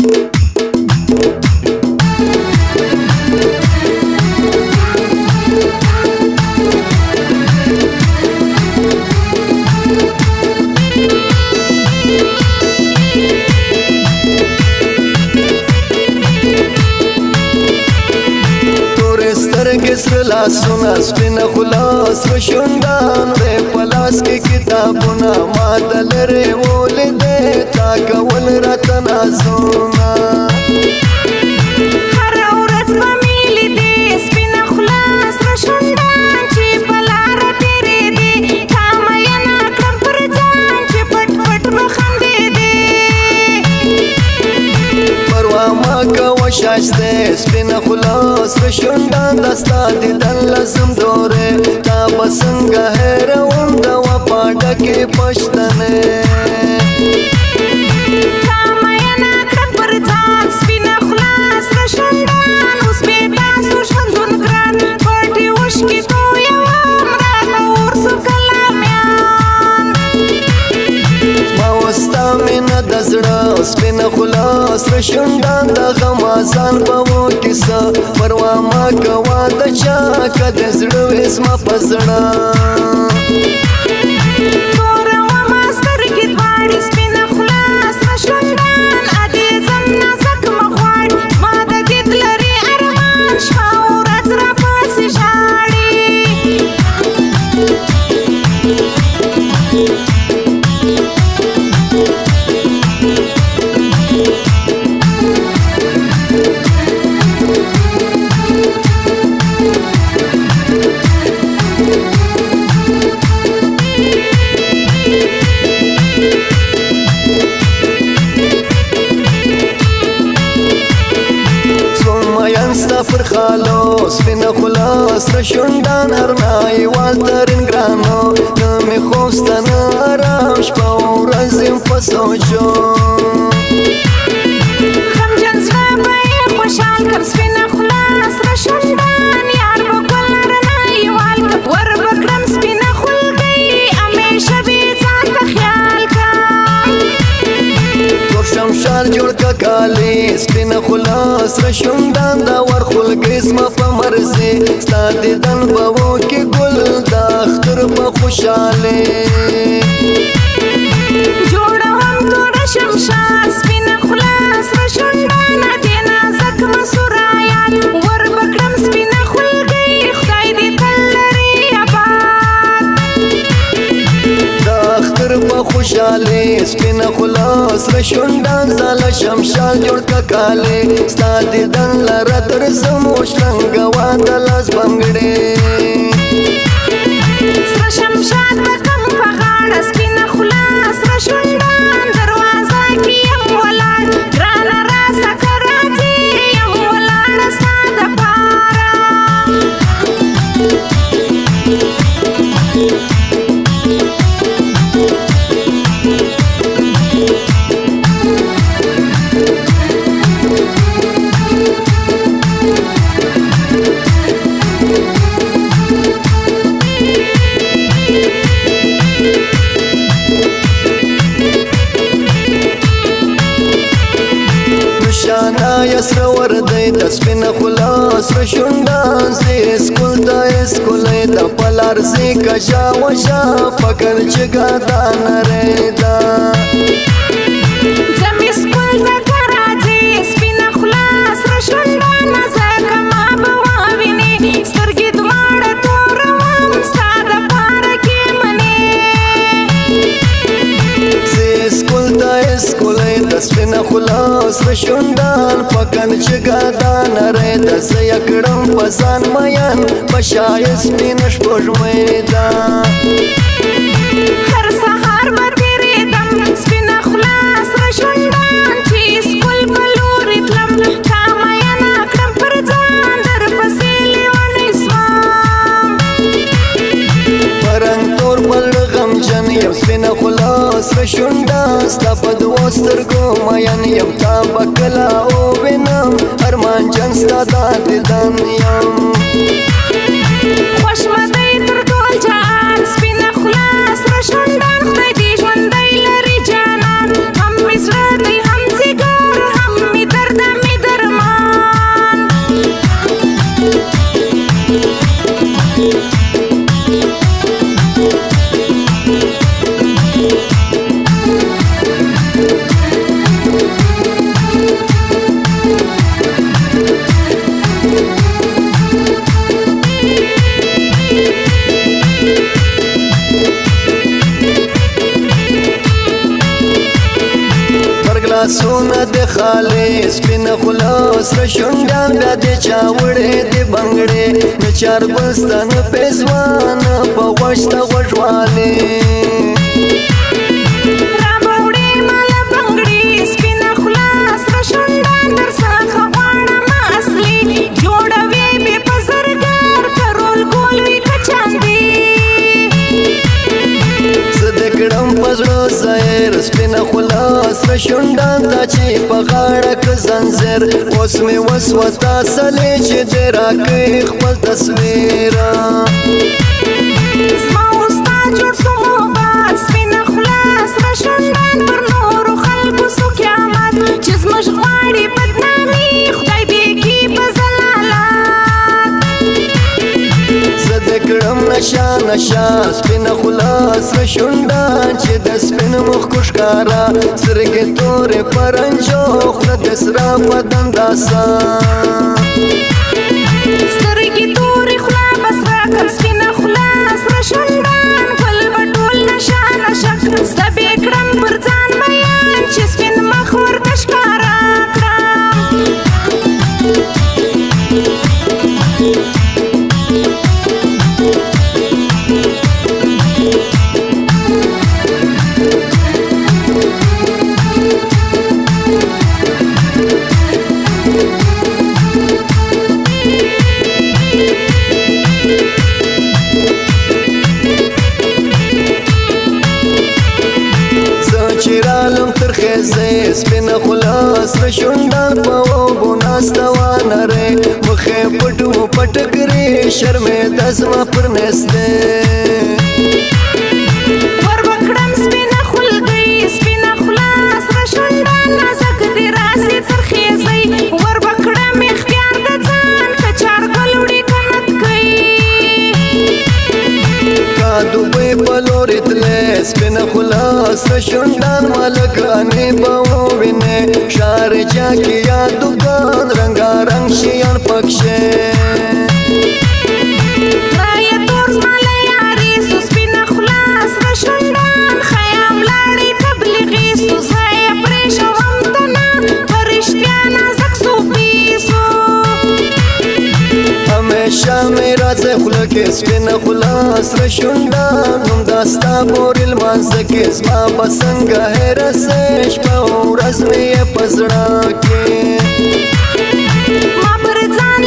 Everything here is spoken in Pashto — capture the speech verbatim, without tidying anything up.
سر لاسونه سپینه خوله سره شونډان دی په لاس کې کتابونه ما ته لرې ولیدې تا کول راته نازونه هره ورځ به مې لیدې سپینه خوله سره شونډان چې په لاره تېرېدې تا مینه کړم پر ځان چې پټ پټ به خندېدې پروا مه کوه ښایستې سپینه خوله سره شونډان دا ستا دیدن لازم دورې تا به څنګه هېروم د وفا ډکې پښتنې تا مینه کړم پر ځان سپینه خوله سره شونډان اوس مې تاسو ژوندون ګران پټې اوښکې تویوم راته ورسو کلامیان زما اوس ستا مینه د زړه سپینه خوله سره شونډان د غم آسان به و کیسه پروا مه کوه د چا که د زړه وې زما په زړه توره ومه سترګې دواړې سپینه خوله سره شونډان ادې ځم نازک مه غواړې زما د دید لرې ارمان شپه ورځ راپسې ژاړي پر خالو سپینه خوله سره شونډان هر نایوال ترین ګرانو نه مې خوب سته نه ارام شپه ورځ یم په سوچو غمجن زړه به یې خوشحال کړم سپینه خوله سره شونډان یار به ګل رڼایوال کړم ور به کړم سپینه خولګۍ همیشه به یې ځان ته خیال کړم تور شمشاد جوړ که کالي سپینه خوله سره شونډان دا ور خولګۍ زما په مرضي ستا دیدن به وکړي ګل د اختر په خوشحالۍ جوړوم توره شمشاد سپینه خوله سره شونډان ادې نازک مسورایان ور به کړم سپینه خولګۍ خدای دې تل لرې آباد د اختر په خوشحالۍ سپینه خوله سره شونډان زاله شمشاد جوړ که کالي ستا دیدن لره درځم وشلنګوه د لاس بنګړې سره شمشاد به کم په غاړه سپینه خوله سره شونډان دروازه کې یم ولاړ ګرانه راسه که راځې یم ولاړه ستا دپاره شانای سره وردی د سپینه خوله سره شونډان زه اسکول ته اسکولۍ د پلار زی کشا وشا فکر چې ګادا نریدا ځم اسکول ته که راځې سپینه خوله سره شونډان ځکه ما به ووینې سترګې دواړه توروم ستا دپاره کې منې زه اسکول ته اسکولۍ د سپینه خوله سره شونډان فکر چې ګادا نریدا زه یې کړم په ځان مین په شایست سپینه سپوږمۍ ده هر سهار به تېرېدم سپینه خوله سره شونډان چې اسکول په لورې تلم تا مینه کړم پر ځان درپسې لیونی سوم په رنګ تور بل غمجن یم سپینه خوله سره شونډان ستا په دوو سترګو مین یم تا به کله ووینم ارمانجن ستا دا دیدن یم خوش مه دی تر ټول جهان سپینه خوله سره شونډان خدای دې ژوندی لري جانان هم مې زړه دی هم ځیګر هم مې لاسونه د خالې سپینه خوله سره شونډه بیا د چا وړې د بنګړې نه چار ګلستان پېزوانه په غوږ ته غوږ والې سپینه خوله سره شونډه دا چې په غاړه که زنځیر اوس مې وسوه تا سلې چې دې راکوي خپل تصویره زما وستا جوړ سو محبت سپینه خوله سره شونډه پر نورو خلکو سو قیامت چې زموږ غواړي بدنامي خدای بیکي په زلالت زه دې کړم نشه نشه سپینه خوله سره شونډه چې د سپین مخ کو ښکاره سترګې تورې پرنجو خوله د سره بدن داسه سترګې تورې خوله به سره کړم سپینه خوله سره شونډان ګل به ټول نشه نشه زده به یې کړم پر ځان میین چې سپین مخ ورته ښکاره کړم سپینه خوله سره شونډه په اوبو ناسته وانرې مخې پټ و پټ کړې شرمېده زما پر نستې ور به کړم سپینه خولګۍ سپینه خوله سره شونډه نازک دې راسې ترخېزۍ ور به کړم اختیار د ځان که چارګل وړي کنت کوي کا دوبۍ په لورې تلې سپینه خوله سره شونډه مالګانې به ووینې شارجه کې یا دوکان رنګارنګ شیان پکښې رایه تور زما له یارې سو سپینه خوله سره شونډان خیام لاړې تبلیغې سو زه یې پرېښوم ته نه په رښتیا نازک صوفي سو همیشه مې راځه خوله کې سپینه خوله سره شونډه نوم دا ستا پورې لمانځه کې زما به څنګه هېره سې شپه ورځ مې یې په زړه کې ما پر ځان